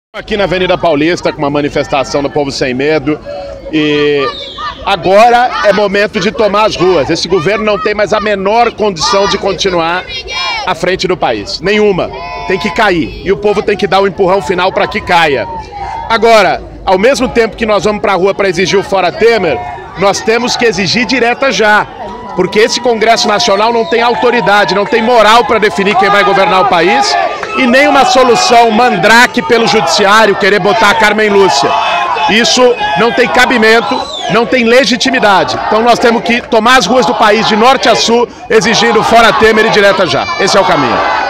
Aqui na Avenida Paulista com uma manifestação do Povo Sem Medo e agora é momento de tomar as ruas. Esse governo não tem mais a menor condição de continuar à frente do país, nenhuma. Tem que cair e o povo tem que dar o empurrão final para que caia. Agora, ao mesmo tempo que nós vamos para a rua para exigir o Fora Temer, nós temos que exigir direta já, porque esse Congresso Nacional não tem autoridade, não tem moral para definir quem vai governar o país e nem uma solução mandrake pelo judiciário querer botar a Carmen Lúcia. Isso não tem cabimento, não tem legitimidade. Então nós temos que tomar as ruas do país de norte a sul exigindo Fora Temer e direta já. Esse é o caminho.